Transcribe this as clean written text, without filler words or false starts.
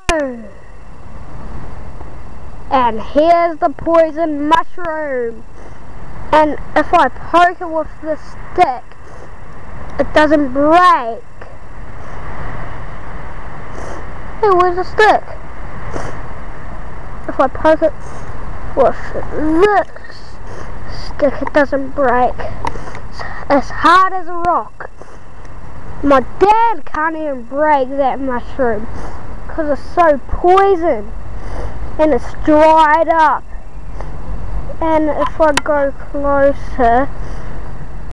And here's the poison mushroom. And if I poke it with the stick, it doesn't break. Hey, where's the stick? If I poke it with this stick, it doesn't break. It's as hard as a rock. My dad can't even break that mushroom because it's so poison and it's dried up. And if I go closer,